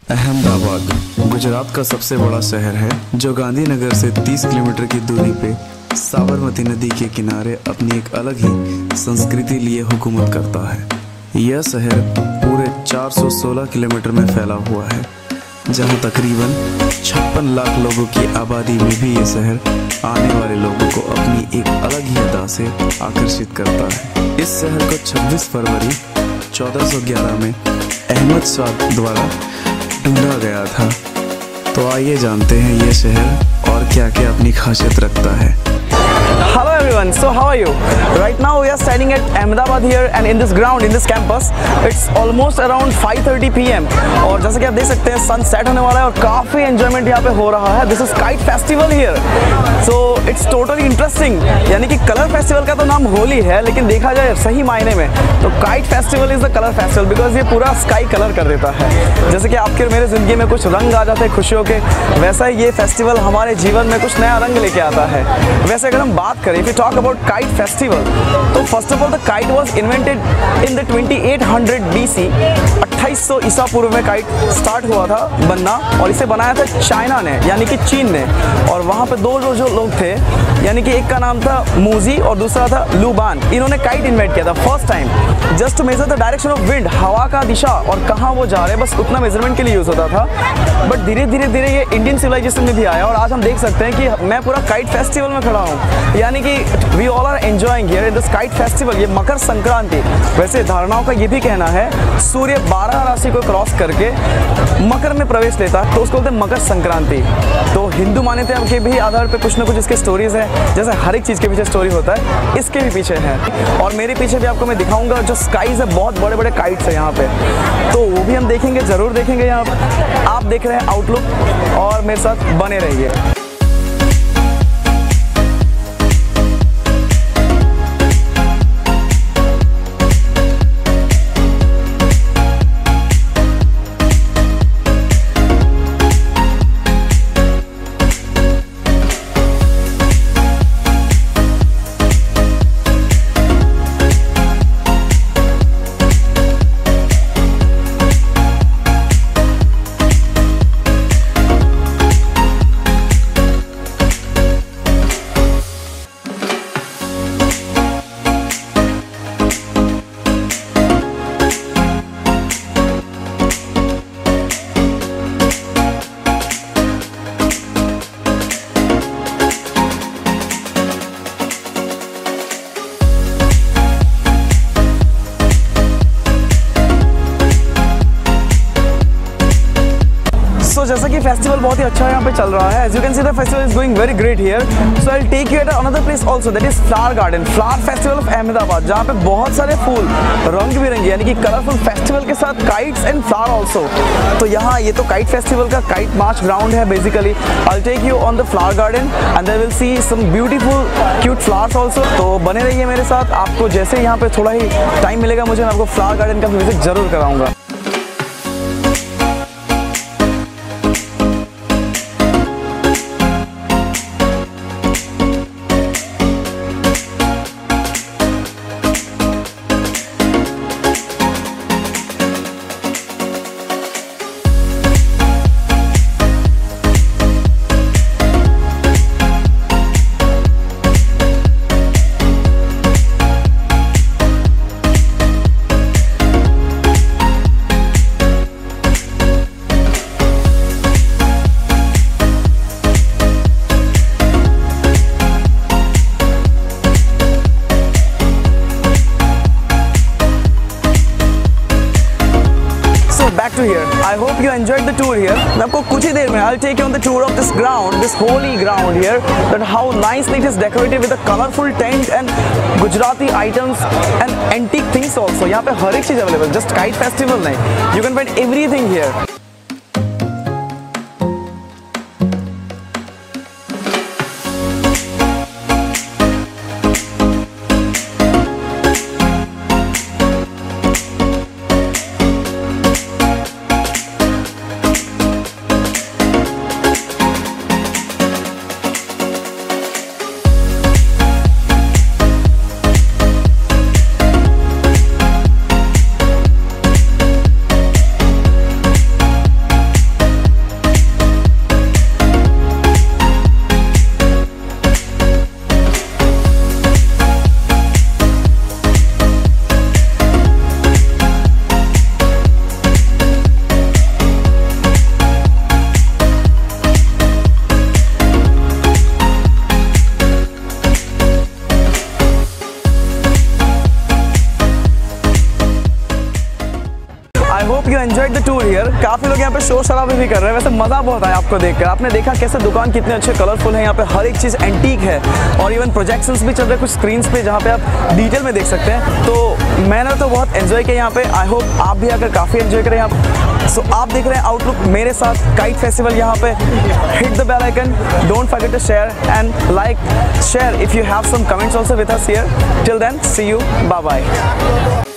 अहमदाबाद गुजरात का सबसे बड़ा शहर है, जो गांधीनगर से 30 किलोमीटर की दूरी पे साबरमती नदी के किनारे अपनी एक अलग ही संस्कृति लिए हुकूमत करता है। यह शहर पूरे 416 किलोमीटर में फैला हुआ है, जहां तकरीबन 56 लाख लोगों की आबादी में भी ये शहर आने वाले लोगों को अपनी एक अलग ही अदा से आकर्षित करता है। इस शहर को 26 फरवरी 1411 में अहमद शाह द्वारा ढूंढा गया था। तो आइए जानते हैं ये शहर और क्या क्या अपनी खासियत रखता है। Hello everyone, so how are you? Right now we are standing at Ahmedabad here and in this ground, in this campus, it's almost around 5:30 PM और जैसे कि आप देख सकते हैं सन सेट होने वाला है और काफ़ी एंजॉयमेंट यहाँ पे हो रहा है। This is Kite Festival here, so it's totally interesting। यानी कि कलर फेस्टिवल का तो नाम होली है, लेकिन देखा जाए सही मायने में तो kite festival is the colour festival because ये पूरा स्काई कलर कर देता है। जैसे कि आपके और मेरे ज़िंदगी में कुछ रंग आ जाते हैं खुशियों के, वैसा ही ये फेस्टिवल हमारे जीवन में कुछ नया रंग लेके आता है। वैसे अगर हम बात करें, if we talk about kite festival, तो first of all the kite was invented in the 2800 BC। 2800 ईसा पूर्व में काइट स्टार्ट हुआ था बनना और इसे बनाया था चाइना ने, यानी कि चीन ने। और वहाँ पे दो जो लोग थे, यानी कि एक का नाम था मूजी और दूसरा था लुबान। इन्होंने काइट इन्वेंट किया था first time just to measure the direction of wind, हवा का दिशा और कहाँ वो जा रहे हैं, बस उतना मेजरमेंट के लिए यूज़ होता था। बट धीरे धीरे ये इंडियन सिविलाइजेशन में भी आया और आज हम देख सकते हैं कि मैं पूरा काइट फेस्टिवल में खड़ा हूँ, यानी कि we all are enjoying here in this kite festival. ये मकर संक्रांति, वैसे धारणाओं का ये भी कहना है सूर्य 12 राशि को क्रॉस करके मकर में प्रवेश लेता है तो उसको बोलते हैं मकर संक्रांति। तो हिंदू मान्यता के भी आधार पर कुछ ना कुछ इसके स्टोरीज हैं, जैसे हर एक चीज़ के पीछे स्टोरी होता है, इसके भी पीछे है। और मेरे पीछे भी आपको मैं दिखाऊंगा जो स्काईज है, बहुत बड़े बड़े काइट्स है यहाँ पे, तो वो भी हम देखेंगे, ज़रूर देखेंगे। यहाँ पे आप देख रहे हैं आउटलुक और मेरे साथ बने रहिए। तो जैसा कि फेस्टिवल बहुत ही अच्छा यहाँ पे चल रहा है, as you can see the festival is going very great here. So I will take you at another place also, that is flower garden, flower festival of Ahmedabad, जहाँ पे बहुत सारे फूल रंग बिरंगे यानी कि कलरफुल फेस्टिवल के साथ काइट्स एंड फ्लावर ऑल्सो। तो यहाँ ये तो काइट फेस्टिवल का काइट मार्च ग्राउंड है basically. I will take you on the flower garden and there will see some beautiful cute flowers also. तो बने रहिए मेरे साथ, आपको जैसे यहाँ पे थोड़ा ही टाइम मिलेगा मुझे, मैं आपको फ्लावर गार्डन का विजिट जरूर कराऊंगा। Back to here. I hope you enjoyed the tour here. मैं आपको कुछ ही देर में I'll take you on the tour of this ground, this holy ground here. That how nicely it is decorated with a colorful tent and Gujarati items and antique things also. यहाँ पे हर एक चीज़ available. Just kite festival नहीं. You can find everything here. I hope you enjoyed the tour here. काफ़ी लोग यहाँ पे शोर शराबे भी कर रहे हैं, वैसे मज़ा बहुत आया आपको देखकर। आपने देखा कैसे दुकान कितने अच्छे कलरफुल है, यहाँ पे हर एक चीज़ एंटीक है और इवन प्रोजेक्शंस भी चल रहे हैं कुछ स्क्रीन्स पे जहाँ पे आप डिटेल में देख सकते हैं। तो मैंने तो बहुत एंजॉय किया यहाँ पे। आई होप आप भी आकर काफ़ी एंजॉय करें यहाँ। सो आप देख रहे हैं आउटलुक मेरे साथ काइट फेस्टिवल यहाँ पे। Hit the bell icon, don't forget to share and like share if you have some comments also with us here. Till then see you, bye bye.